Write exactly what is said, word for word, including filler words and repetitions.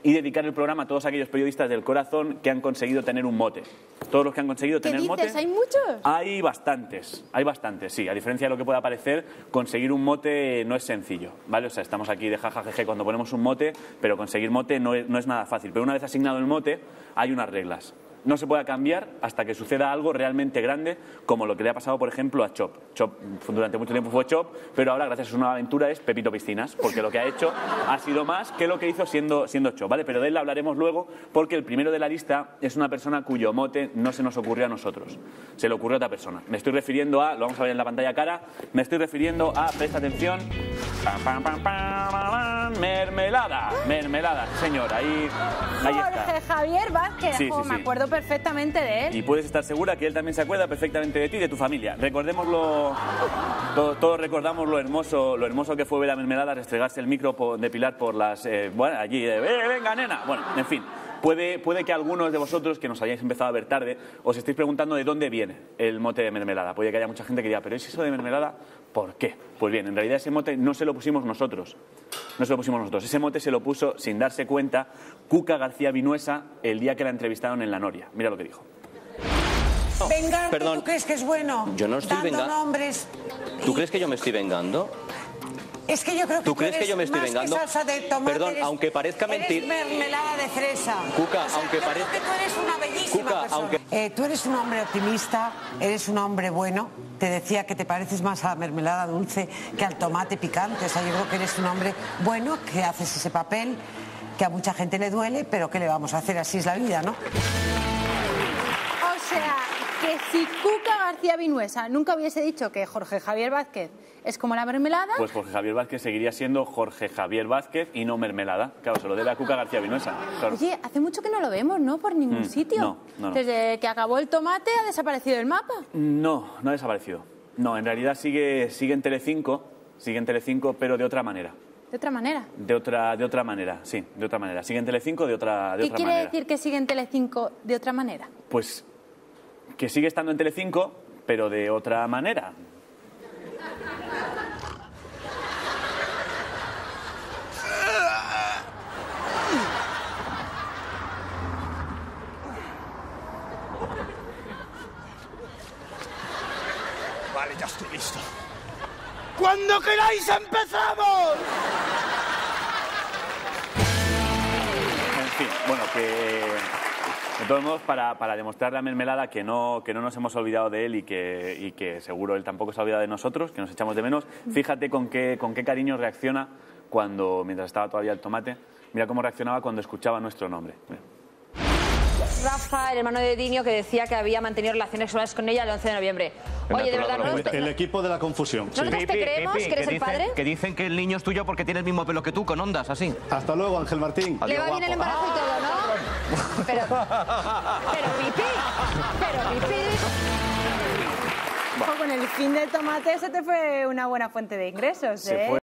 y dedicar el programa a todos aquellos periodistas del corazón que han conseguido tener un mote. Todos los que han conseguido tener ¿Qué dices? mote... ¿Hay muchos? Hay bastantes, hay bastantes, sí. A diferencia de lo que pueda parecer, conseguir un mote no es sencillo, ¿vale? O sea, estamos aquí de jajajeje cuando ponemos un mote, pero conseguir mote no es, no es nada fácil. Pero una vez asignado el mote, hay unas reglas. No se puede cambiar hasta que suceda algo realmente grande, como lo que le ha pasado, por ejemplo, a Chop. Chop durante mucho tiempo fue Chop, pero ahora, gracias a su nueva aventura, es Pepito Piscinas, porque lo que ha hecho ha sido más que lo que hizo siendo, siendo Chop, ¿vale? Pero de él hablaremos luego, porque el primero de la lista es una persona cuyo mote no se nos ocurrió a nosotros, se le ocurrió a otra persona. Me estoy refiriendo a, lo vamos a ver en la pantalla cara, me estoy refiriendo a, presta atención, pam, pam, pam, pam, mermelada, mermelada, señor, ahí, ahí está. Jorge Javier Vázquez, Sí, oh, sí, me sí. acuerdo perfectamente de él. Y puedes estar segura que él también se acuerda perfectamente de ti y de tu familia. Recordémoslo, todos, todos recordamos lo hermoso, lo hermoso que fue ver a Mermelada restregarse el micro por, de Pilar por las... Eh, bueno, allí, eh, venga, nena. Bueno, en fin. Puede, puede que algunos de vosotros que nos hayáis empezado a ver tarde os estéis preguntando de dónde viene el mote de Mermelada. Puede que haya mucha gente que diga, ¿pero es eso de Mermelada? ¿Por qué? Pues bien, en realidad ese mote no se lo pusimos nosotros. No se lo pusimos nosotros. Ese mote se lo puso, sin darse cuenta, Cuca García Vinuesa el día que la entrevistaron en La Noria. Mira lo que dijo. Vengarte, Perdón. ¿tú crees que es bueno? Yo no estoy Dando vengando. nombres. ¿Tú y- crees que yo me estoy vengando? Es que yo creo que ¿Tú crees que eres yo me estoy más que vengando? salsa de tomate, Perdón, eres- aunque parezca mentir- Eres mermelada de fresa. Cuca, O sea, aunque yo creo parezca- que tú eres una bellísima Cuca, persona. aunque- Eh, tú eres un hombre optimista, eres un hombre bueno. Te decía que te pareces más a la mermelada dulce que al tomate picante. O sea, yo creo que eres un hombre bueno, que haces ese papel que a mucha gente le duele, pero ¿qué le vamos a hacer? Así es la vida, ¿no? O sea, que si Cuca García Vinuesa nunca hubiese dicho que Jorge Javier Vázquez es como la mermelada... Pues Jorge Javier Vázquez seguiría siendo Jorge Javier Vázquez y no Mermelada. Claro, se lo debe a Cuca García Vinuesa. Claro. Oye, hace mucho que no lo vemos, ¿no? Por ningún Mm, sitio. no, no, no. Desde que acabó el tomate ha desaparecido el mapa. No, no ha desaparecido. No, en realidad sigue, sigue en Telecinco, sigue en Telecinco, pero de otra manera. De otra manera. De otra, de otra manera, sí, de otra manera. Sigue en Telecinco de otra, de ¿Qué otra quiere manera. decir que sigue en Telecinco de otra manera? Pues que sigue estando en Telecinco, pero de otra manera. Vale, ya estoy listo. ¡Cuando queráis empezamos! En fin, bueno, que... De todos modos, para, para demostrarle a Mermelada que no, que no nos hemos olvidado de él y que, y que seguro él tampoco se ha olvidado de nosotros, que nos echamos de menos, fíjate con qué, con qué cariño reacciona cuando, mientras estaba todavía el tomate, mira cómo reaccionaba cuando escuchaba nuestro nombre. Mira. Rafa, el hermano de Dinio, que decía que había mantenido relaciones sexuales con ella el once de noviembre. Oye, de verdad, ¿no nos, El, el equipo de la confusión. sí. ¿nosotros te creemos que eres el padre? Que dicen que el niño es tuyo porque tiene el mismo pelo que tú, con ondas, así. Hasta luego, Ángel Martín. Le va bien el embarazo y todo, ¿no? Pero, pero pipí, pero pipí. Ojo, con el fin de tomate se te fue una buena fuente de ingresos, Se ¿eh? fue